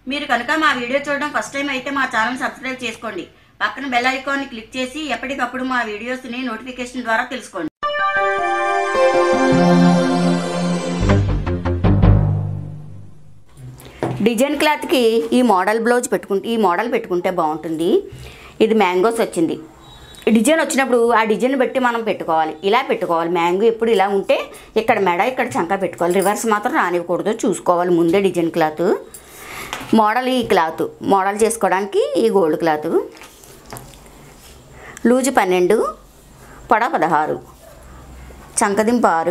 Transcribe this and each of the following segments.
మీరు కనుక మా వీడియో చూడడం ఫస్ట్ టైం అయితే మా ఛానల్ సబ్స్క్రైబ్ చేసుకోండి. పక్కన బెల్ ఐకాన్ని క్లిక్ చేసి ఎప్పటికప్పుడు మా వీడియోస్ని నోటిఫికేషన్ ద్వారా తెలుసుకోండి. డిజైన్ క్లాత్కి ఈ మోడల్ బ్లౌజ్ పెట్టుకుంటే బాగుంటుంది. ఇది మ్యాంగోస్ వచ్చింది. డిజైన్ వచ్చినప్పుడు ఆ డిజైన్ బట్టి మనం పెట్టుకోవాలి. ఇలా పెట్టుకోవాలి. మ్యాంగో ఎప్పుడు ఇలా ఉంటే ఇక్కడ మెడ ఇక్కడ చంక పెట్టుకోవాలి. రివర్స్ మాత్రం రానివ్వకూడదు. చూసుకోవాలి ముందే డిజైన్ క్లాత్. మోడల్ ఈ క్లాత్ మోడల్ చేసుకోవడానికి ఈ గోల్డ్ క్లాత్. లూజు 12, పొడవు 16, చంకదింపు 6,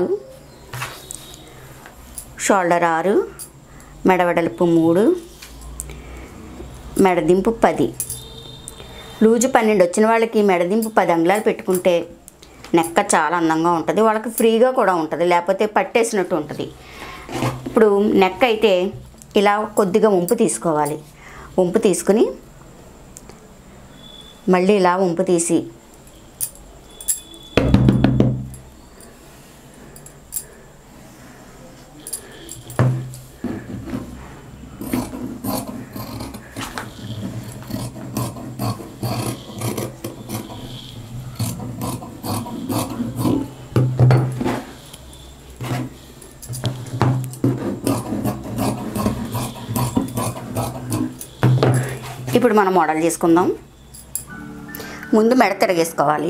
షోల్డర్ 6, మెడ వెడల్పు 3, మెడదింపు 10. లూజు 12 వచ్చిన వాళ్ళకి మెడదింపు 10 అంగుళాలు పెట్టుకుంటే నెక్క చాలా అందంగా ఉంటుంది. వాళ్ళకి ఫ్రీగా కూడా ఉంటుంది, లేకపోతే పట్టేసినట్టు ఉంటుంది. ఇప్పుడు నెక్ అయితే ఇలా కొద్దిగా వంపు తీసుకోవాలి. వంపు తీసుకుని మళ్ళీ ఇలా వంపు తీసి ఇప్పుడు మనం మోడల్ చేసుకుందాం. ముందు మెడ తిరగేసుకోవాలి.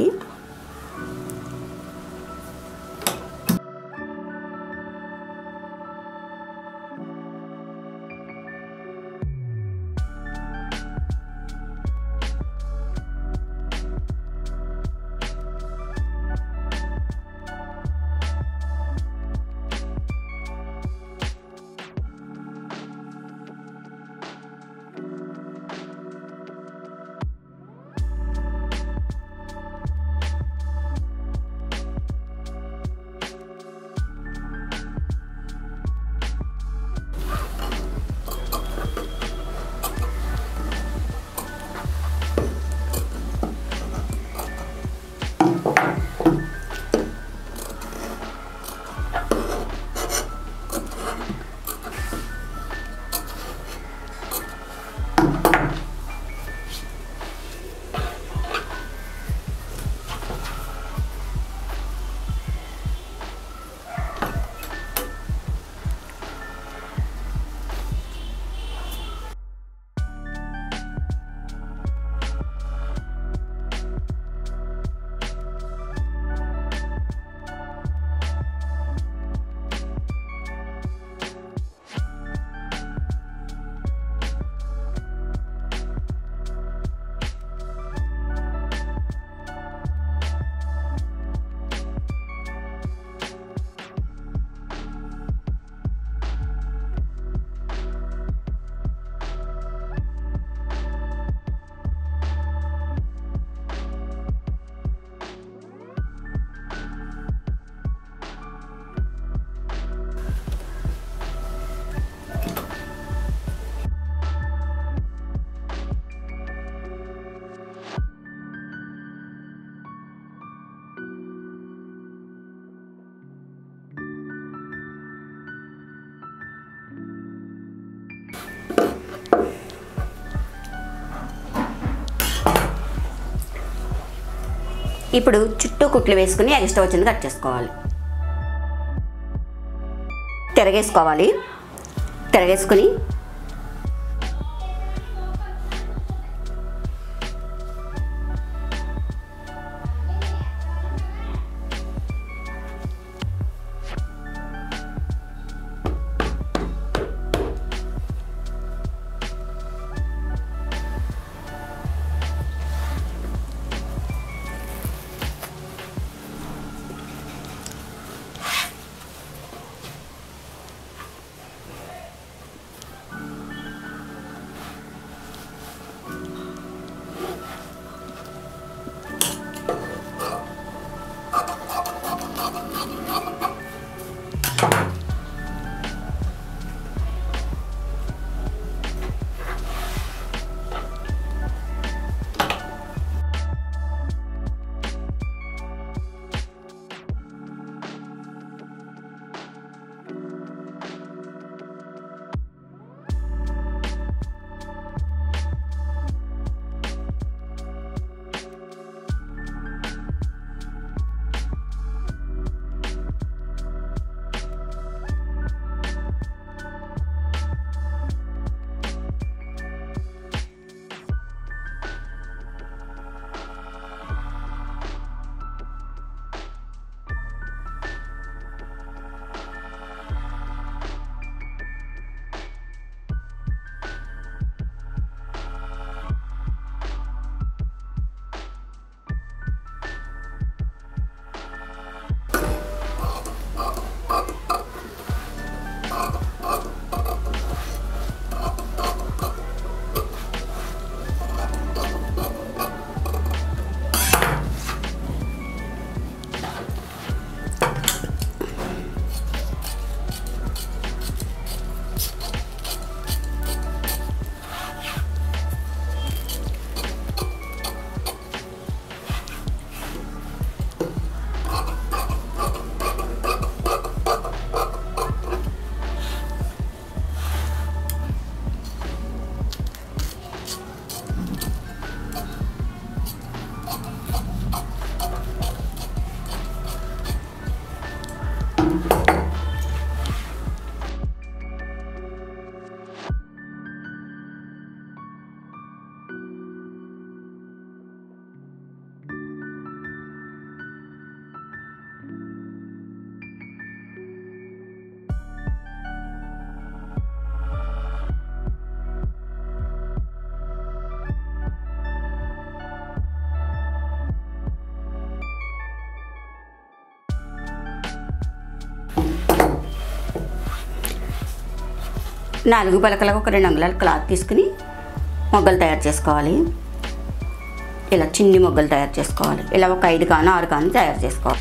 ఇప్పుడు చుట్టూ కుట్లు వేసుకుని ఎక్స్ట్రా వచ్చింది కట్ చేసుకోవాలి. తిరగేసుకోవాలి. తిరగేసుకుని 4 పలకలకు ఒక 2 అంగుళాల క్లాత్ తీసుకుని మొగ్గలు తయారు చేసుకోవాలి. ఇలా చిన్ని మొగ్గలు తయారు చేసుకోవాలి. ఇలా ఒక 5 కాను 6 కాను తయారు చేసుకోవాలి.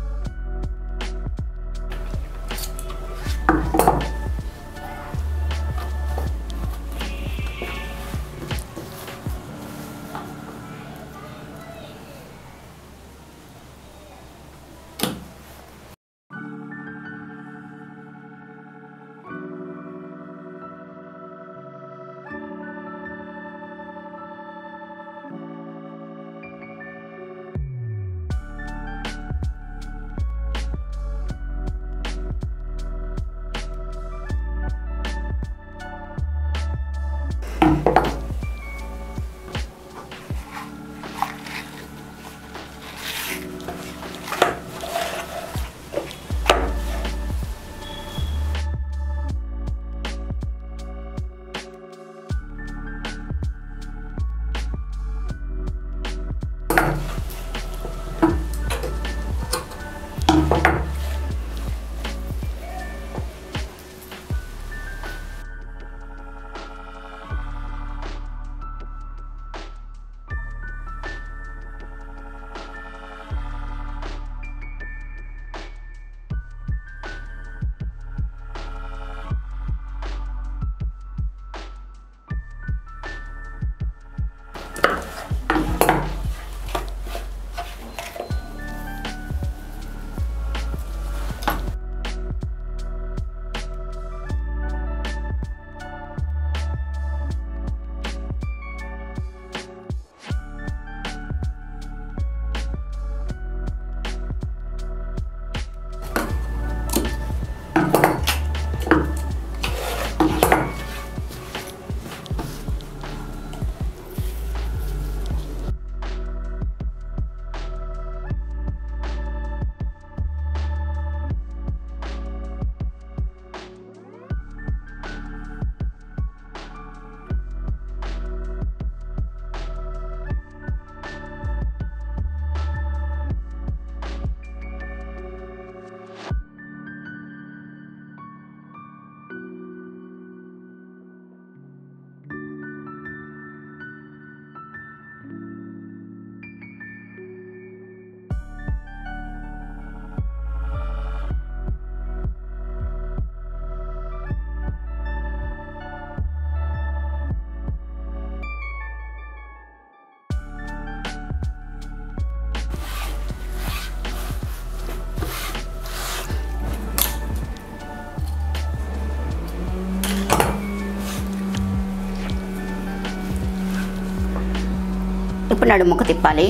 ఇప్పుడు నడుముకు తిప్పాలి.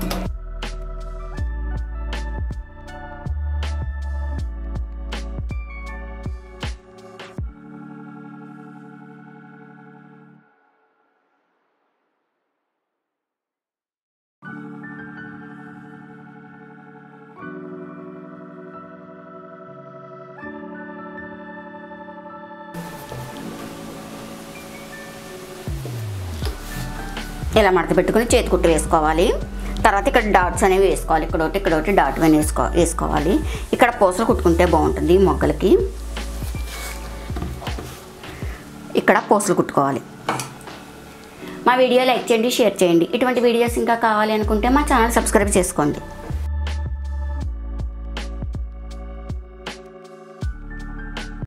ఇలా మడత పెట్టుకుని చేతి కుట్టు వేసుకోవాలి. తర్వాత ఇక్కడ డాట్స్ అనేవి వేసుకోవాలి. ఇక్కడ ఒకటి డాట్ వేసుకోవాలి. ఇక్కడ పూసలు కుట్టుకుంటే బాగుంటుంది మొగ్గలకి. ఇక్కడ పూసలు కుట్టుకోవాలి. మా వీడియో లైక్ చేయండి, షేర్ చేయండి. ఇటువంటి వీడియోస్ ఇంకా కావాలి అనుకుంటే మా ఛానల్ సబ్స్క్రైబ్ చేసుకోండి.